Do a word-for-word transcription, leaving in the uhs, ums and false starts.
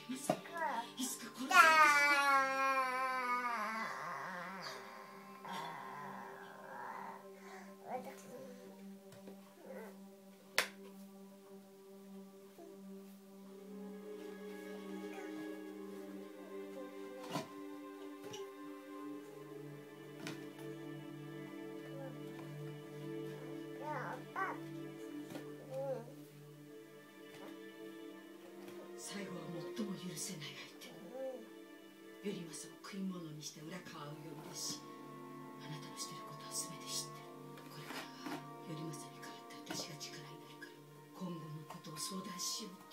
ません。いつか殺されてしまう。最後は最も許せない相手、頼政を食い物にして浦川を呼び出し、あなたのしてることは全て知ってる。これからは頼政に代わって私が力になるから、今後のことを相談しよう。